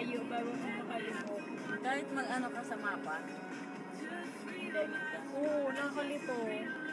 malayo bago ka makalipok. Kahit mag-ano ka sa mapa, dahil ka. Oo, nakalipok.